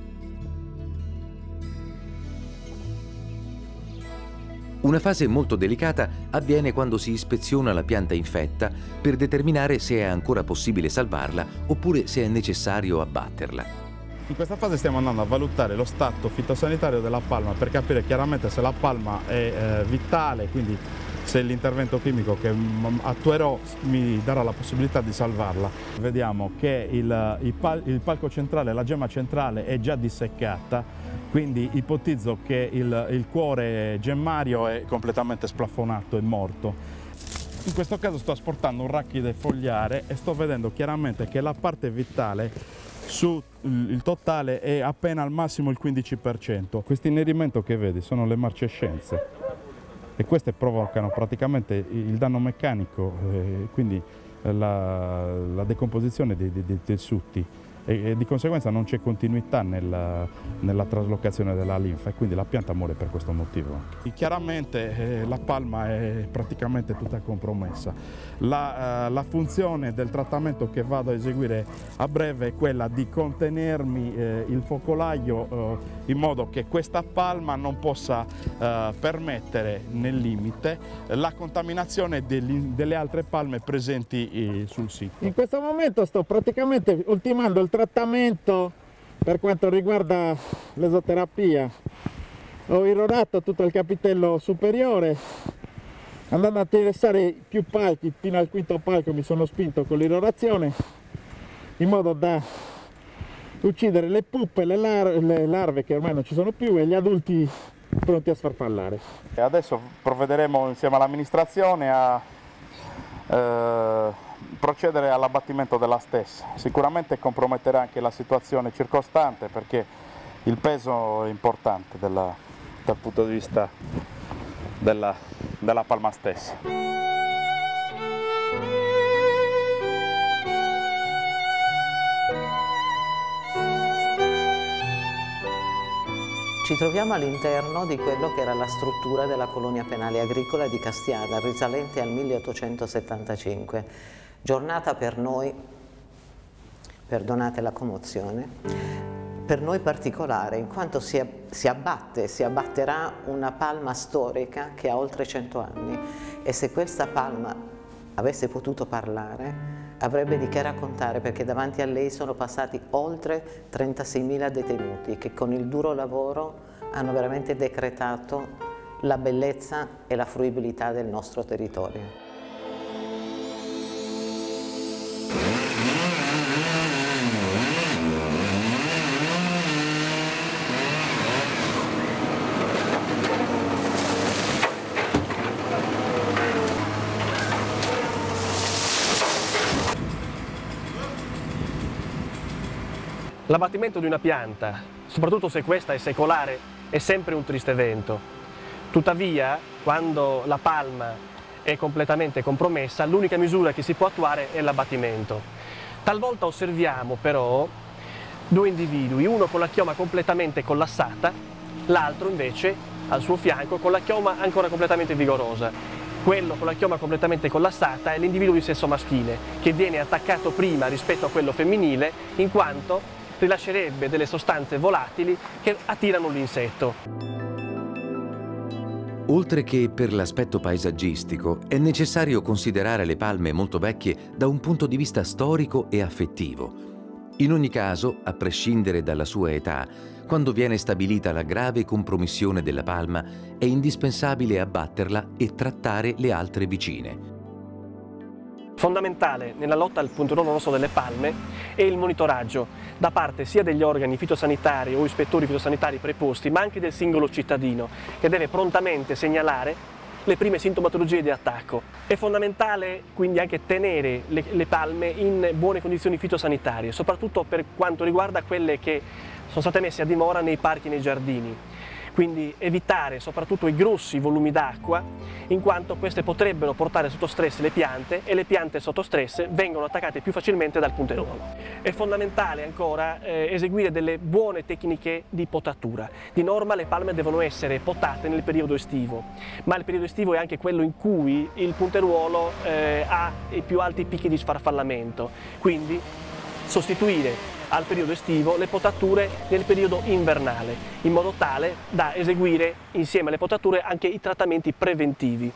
Una fase molto delicata avviene quando si ispeziona la pianta infetta per determinare se è ancora possibile salvarla oppure se è necessario abbatterla. In questa fase stiamo andando a valutare lo stato fitosanitario della palma per capire chiaramente se la palma è eh, vitale, quindi se l'intervento chimico che attuerò mi darà la possibilità di salvarla. Vediamo che il, il, pal il palco centrale, la gemma centrale è già disseccata, quindi ipotizzo che il, il cuore gemmario è completamente splafonato e morto. In questo caso sto asportando un rachide fogliare e sto vedendo chiaramente che la parte vitale sul totale è appena al massimo il quindici per cento. Questo innerimento che vedi sono le marcescenze e queste provocano praticamente il danno meccanico, eh, quindi la, la decomposizione dei, dei, dei tessuti e, e di conseguenza non c'è continuità nella, nella traslocazione della linfa e quindi la pianta muore per questo motivo. E chiaramente eh, la palma è praticamente tutta compromessa. La, eh, la funzione del trattamento che vado a eseguire a breve è quella di contenermi eh, il focolaio eh, in modo che questa palma non possa eh, permettere nel limite la contaminazione degli, delle altre palme presenti eh, sul sito. In questo momento sto praticamente ultimando il trattamento per quanto riguarda l'esoterapia. Ho irrorato tutto il capitello superiore, andando a interessare più palchi, fino al quinto palco mi sono spinto con l'irrorazione in modo da uccidere le puppe, le, lar le larve che ormai non ci sono più e gli adulti pronti a sfarfallare. E adesso provvederemo insieme all'amministrazione a eh, procedere all'abbattimento della stessa. Sicuramente comprometterà anche la situazione circostante perché il peso è importante della, dal punto di vista della, della palma stessa. Ci troviamo all'interno di quello che era la struttura della colonia penale agricola di Castiana, risalente al milleottocentosettantacinque. Giornata per noi, perdonate la commozione, per noi particolare, in quanto si, si abbatte, si abbatterà una palma storica che ha oltre cento anni, e se questa palma avesse potuto parlare avrebbe di che raccontare, perché davanti a lei sono passati oltre trentaseimila detenuti che con il duro lavoro hanno veramente decretato la bellezza e la fruibilità del nostro territorio. L'abbattimento di una pianta, soprattutto se questa è secolare, è sempre un triste evento. Tuttavia, quando la palma è completamente compromessa, l'unica misura che si può attuare è l'abbattimento. Talvolta osserviamo però due individui, uno con la chioma completamente collassata, l'altro invece al suo fianco con la chioma ancora completamente vigorosa. Quello con la chioma completamente collassata è l'individuo di sesso maschile, che viene attaccato prima rispetto a quello femminile, in quanto rilascerebbe delle sostanze volatili che attirano l'insetto. Oltre che per l'aspetto paesaggistico, è necessario considerare le palme molto vecchie da un punto di vista storico e affettivo. In ogni caso, a prescindere dalla sua età, quando viene stabilita la grave compromissione della palma, è indispensabile abbatterla e trattare le altre vicine. Fondamentale nella lotta al punteruolo rosso delle palme è il monitoraggio da parte sia degli organi fitosanitari o ispettori fitosanitari preposti, ma anche del singolo cittadino, che deve prontamente segnalare le prime sintomatologie di attacco. È fondamentale quindi anche tenere le, le palme in buone condizioni fitosanitarie, soprattutto per quanto riguarda quelle che sono state messe a dimora nei parchi e nei giardini. Quindi evitare soprattutto i grossi volumi d'acqua, in quanto queste potrebbero portare sotto stress le piante, e le piante sotto stress vengono attaccate più facilmente dal punteruolo. È fondamentale ancora eh, eseguire delle buone tecniche di potatura. Di norma le palme devono essere potate nel periodo estivo, ma il periodo estivo è anche quello in cui il punteruolo eh, ha i più alti picchi di sfarfallamento, quindi sostituire al periodo estivo le potature nel periodo invernale, in modo tale da eseguire insieme alle potature anche i trattamenti preventivi.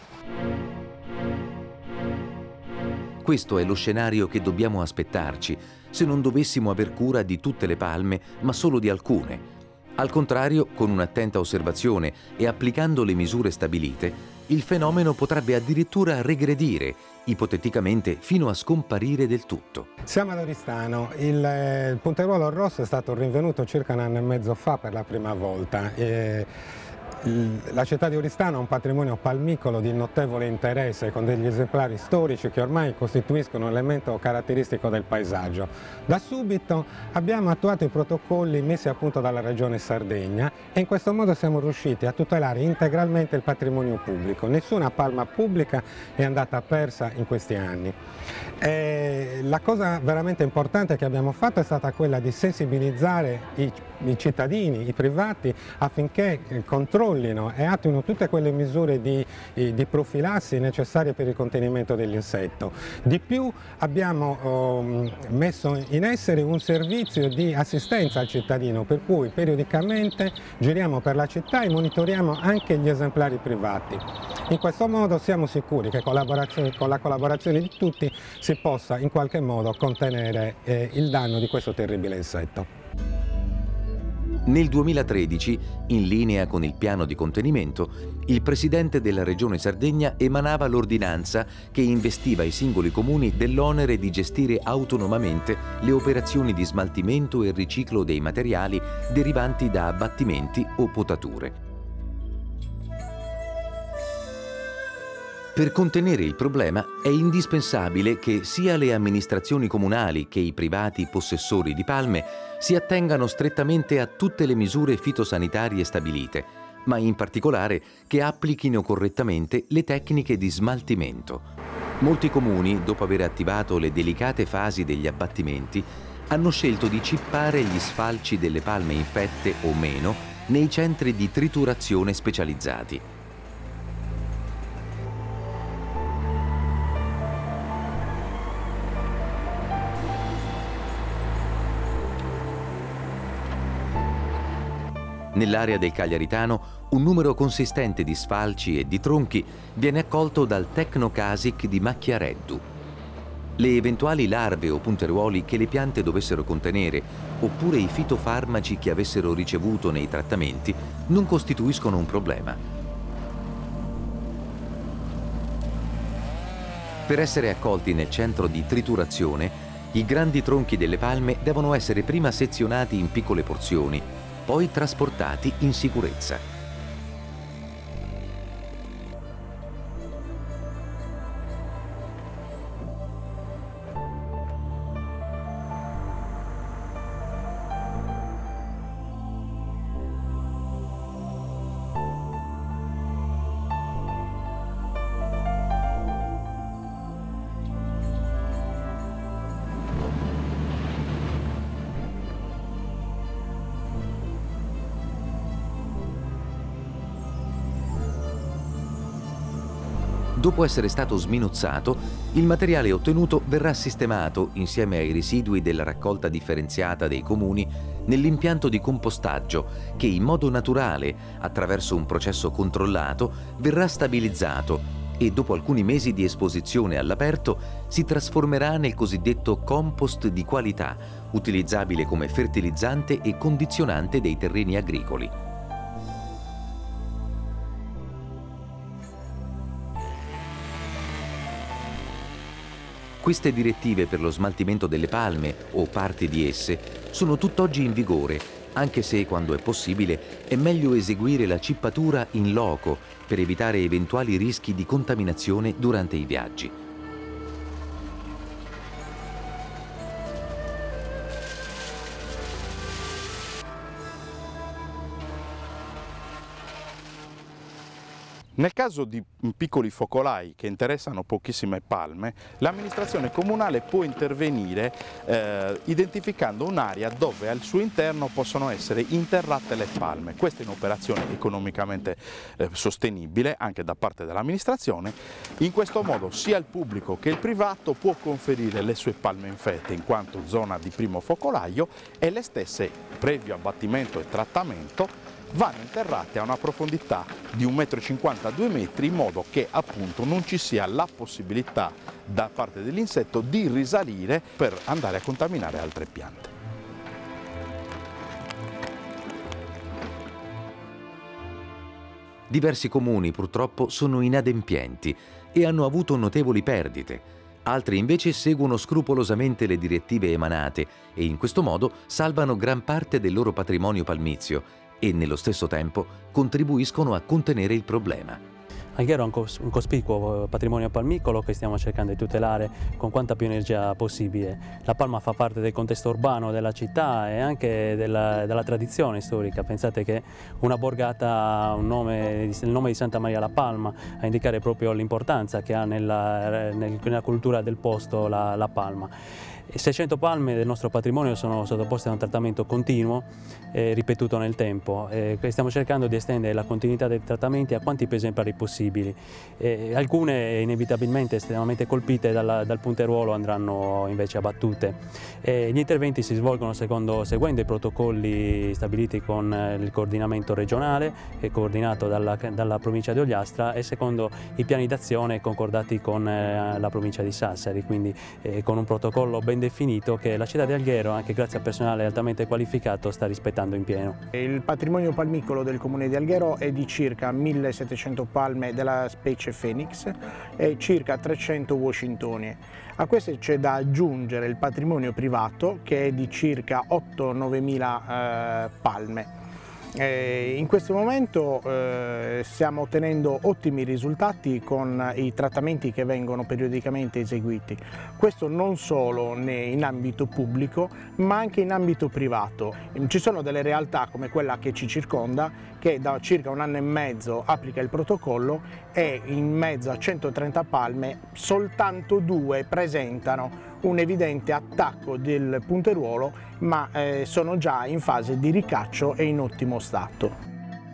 Questo è lo scenario che dobbiamo aspettarci se non dovessimo aver cura di tutte le palme, ma solo di alcune. Al contrario, con un'attenta osservazione e applicando le misure stabilite, il fenomeno potrebbe addirittura regredire, ipoteticamente fino a scomparire del tutto. Siamo ad Oristano, il, il punteruolo rosso è stato rinvenuto circa un anno e mezzo fa per la prima volta. E la città di Oristano ha un patrimonio palmicolo di notevole interesse, con degli esemplari storici che ormai costituiscono un elemento caratteristico del paesaggio. Da subito abbiamo attuato i protocolli messi a punto dalla Regione Sardegna e in questo modo siamo riusciti a tutelare integralmente il patrimonio pubblico. Nessuna palma pubblica è andata persa in questi anni. E la cosa veramente importante che abbiamo fatto è stata quella di sensibilizzare i, i cittadini, i privati, affinché controllino e attuino tutte quelle misure di, di profilassi necessarie per il contenimento dell'insetto. Di più abbiamo oh, messo in essere un servizio di assistenza al cittadino, per cui periodicamente giriamo per la città e monitoriamo anche gli esemplari privati. In questo modo siamo sicuri che con la collaborazione di tutti si possa in qualche modo contenere eh, il danno di questo terribile insetto. Nel duemilatredici, in linea con il piano di contenimento, il Presidente della Regione Sardegna emanava l'ordinanza che investiva i singoli comuni dell'onere di gestire autonomamente le operazioni di smaltimento e riciclo dei materiali derivanti da abbattimenti o potature. Per contenere il problema è indispensabile che sia le amministrazioni comunali che i privati possessori di palme si attengano strettamente a tutte le misure fitosanitarie stabilite, ma in particolare che applichino correttamente le tecniche di smaltimento. Molti comuni, dopo aver attivato le delicate fasi degli abbattimenti, hanno scelto di cippare gli sfalci delle palme infette o meno nei centri di triturazione specializzati. Nell'area del Cagliaritano un numero consistente di sfalci e di tronchi viene accolto dal Tecnocasic di Macchiareddu. Le eventuali larve o punteruoli che le piante dovessero contenere, oppure i fitofarmaci che avessero ricevuto nei trattamenti, non costituiscono un problema. Per essere accolti nel centro di triturazione, i grandi tronchi delle palme devono essere prima sezionati in piccole porzioni, poi trasportati in sicurezza. Dopo essere stato sminuzzato, il materiale ottenuto verrà sistemato insieme ai residui della raccolta differenziata dei comuni nell'impianto di compostaggio che in modo naturale, attraverso un processo controllato, verrà stabilizzato e dopo alcuni mesi di esposizione all'aperto si trasformerà nel cosiddetto compost di qualità, utilizzabile come fertilizzante e condizionante dei terreni agricoli. Queste direttive per lo smaltimento delle palme, o parti di esse, sono tutt'oggi in vigore, anche se, quando è possibile, è meglio eseguire la cippatura in loco per evitare eventuali rischi di contaminazione durante i viaggi. Nel caso di piccoli focolai che interessano pochissime palme, l'amministrazione comunale può intervenire eh, identificando un'area dove al suo interno possono essere interrate le palme. Questa è un'operazione economicamente eh, sostenibile anche da parte dell'amministrazione. In questo modo sia il pubblico che il privato può conferire le sue palme infette in quanto zona di primo focolaio e le stesse, previo abbattimento e trattamento, vanno interrate a una profondità di un metro e cinquanta a due metri in modo che appunto non ci sia la possibilità da parte dell'insetto di risalire per andare a contaminare altre piante. Diversi comuni purtroppo sono inadempienti e hanno avuto notevoli perdite. Altri invece seguono scrupolosamente le direttive emanate e in questo modo salvano gran parte del loro patrimonio palmizio e nello stesso tempo contribuiscono a contenere il problema. Alghero è un cospicuo patrimonio palmicolo che stiamo cercando di tutelare con quanta più energia possibile. La palma fa parte del contesto urbano della città e anche della, della tradizione storica. Pensate che una borgata ha un nome, il nome di Santa Maria la Palma, a indicare proprio l'importanza che ha nella, nella cultura del posto la, la palma. seicento palme del nostro patrimonio sono sottoposte a un trattamento continuo eh, ripetuto nel tempo. Eh, stiamo cercando di estendere la continuità dei trattamenti a quanti più esemplari possibili. Eh, alcune inevitabilmente estremamente colpite dalla, dal punteruolo andranno invece abbattute. Eh, gli interventi si svolgono secondo, seguendo i protocolli stabiliti con eh, il coordinamento regionale e coordinato dalla, dalla provincia di Ogliastra e secondo i piani d'azione concordati con eh, la provincia di Sassari, quindi eh, con un protocollo ben definito che la città di Alghero, anche grazie a personale altamente qualificato, sta rispettando in pieno. Il patrimonio palmicolo del comune di Alghero è di circa millesettecento palme della specie Phoenix e circa trecento washingtonie. A queste c'è da aggiungere il patrimonio privato che è di circa otto nove mila eh, palme. Eh, in questo momento eh, stiamo ottenendo ottimi risultati con i trattamenti che vengono periodicamente eseguiti. Questo non solo in ambito pubblico ma anche in ambito privato. Ci sono delle realtà come quella che ci circonda che da circa un anno e mezzo applica il protocollo e in mezzo a centotrenta palme soltanto due presentano un evidente attacco del punteruolo, ma eh, sono già in fase di ricaccio e in ottimo stato.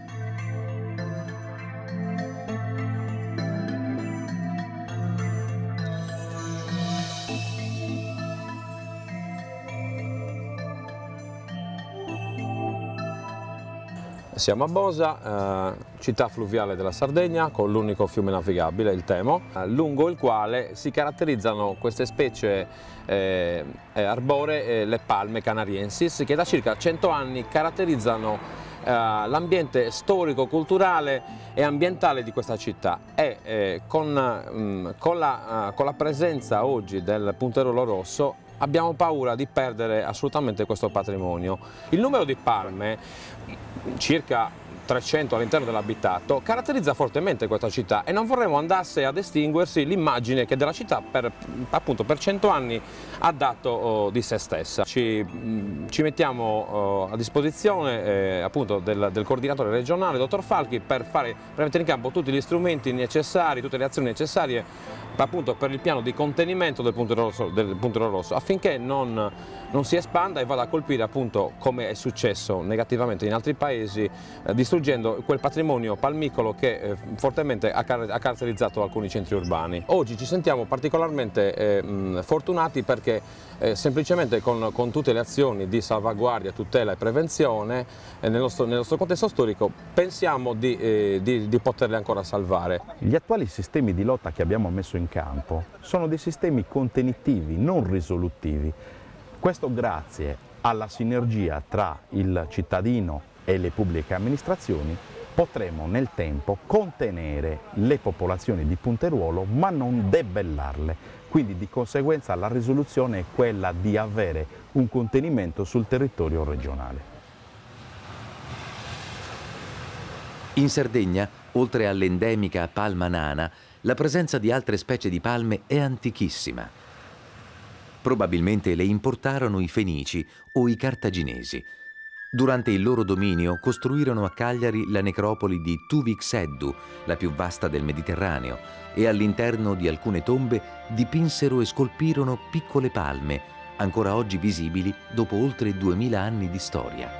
Siamo a Bosa, eh, città fluviale della Sardegna, con l'unico fiume navigabile, il Temo, eh, lungo il quale si caratterizzano queste specie eh, arboree, eh, le palme canariensis, che da circa cento anni caratterizzano eh, l'ambiente storico, culturale e ambientale di questa città. E eh, con, mh, con, la, uh, con la presenza oggi del punteruolo rosso abbiamo paura di perdere assolutamente questo patrimonio. Il numero di palme, circa trecento all'interno dell'abitato, caratterizza fortemente questa città e non vorremmo andasse ad estinguersi l'immagine che della città per, appunto, per cento anni ha dato oh, di se stessa. Ci, ci mettiamo oh, a disposizione eh, appunto del, del coordinatore regionale, dottor Falchi, per, fare, per mettere in campo tutti gli strumenti necessari, tutte le azioni necessarie appunto per il piano di contenimento del punteruolo rosso, del punteruolo rosso, affinché non, non si espanda e vada a colpire, appunto, come è successo negativamente in altri paesi, eh, distruggendo quel patrimonio palmicolo che eh, fortemente ha, car ha caratterizzato alcuni centri urbani. Oggi ci sentiamo particolarmente eh, mh, fortunati perché eh, semplicemente con, con tutte le azioni di salvaguardia, tutela e prevenzione eh, nel, nostro, nel nostro contesto storico pensiamo di, eh, di, di poterle ancora salvare. Gli attuali sistemi di lotta che abbiamo messo in campo sono dei sistemi contenitivi, non risolutivi. Questo grazie alla sinergia tra il cittadino e le pubbliche amministrazioni potremo nel tempo contenere le popolazioni di punteruolo ma non debellarle. Quindi di conseguenza la risoluzione è quella di avere un contenimento sul territorio regionale. In Sardegna, oltre all'endemica palma nana, la presenza di altre specie di palme è antichissima. Probabilmente le importarono i Fenici o i Cartaginesi. Durante il loro dominio costruirono a Cagliari la necropoli di Tuvixeddu, la più vasta del Mediterraneo, e all'interno di alcune tombe dipinsero e scolpirono piccole palme, ancora oggi visibili dopo oltre duemila anni di storia.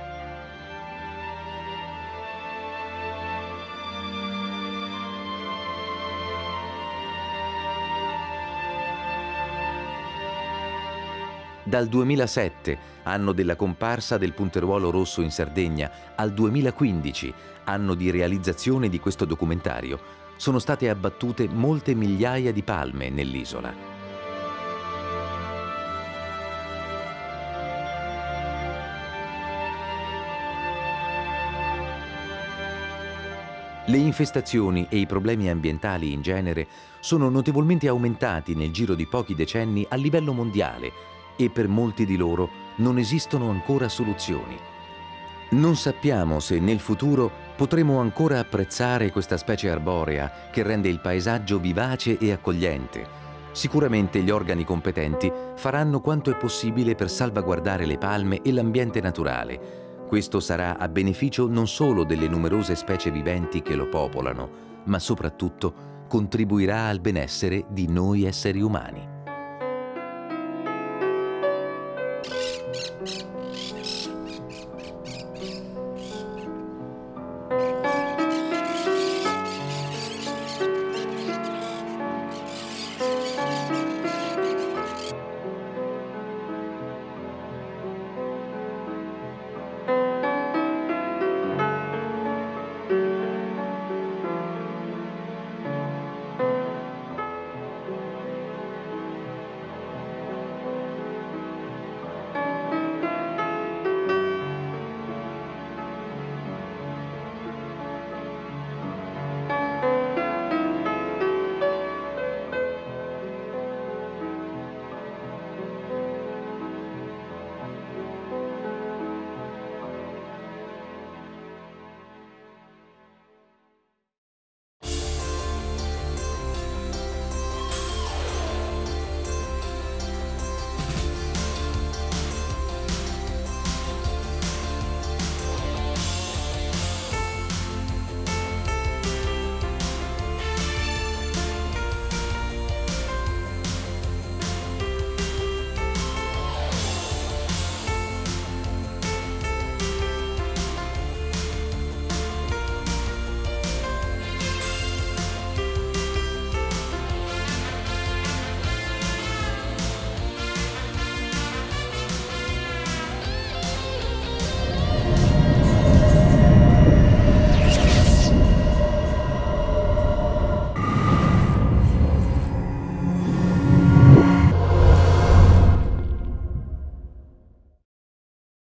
Dal duemilasette, anno della comparsa del punteruolo rosso in Sardegna, al duemilaquindici, anno di realizzazione di questo documentario, sono state abbattute molte migliaia di palme nell'isola. Le infestazioni e i problemi ambientali in genere sono notevolmente aumentati nel giro di pochi decenni a livello mondiale, e per molti di loro non esistono ancora soluzioni. Non sappiamo se nel futuro potremo ancora apprezzare questa specie arborea che rende il paesaggio vivace e accogliente. Sicuramente gli organi competenti faranno quanto è possibile per salvaguardare le palme e l'ambiente naturale. Questo sarà a beneficio non solo delle numerose specie viventi che lo popolano, ma soprattutto contribuirà al benessere di noi esseri umani.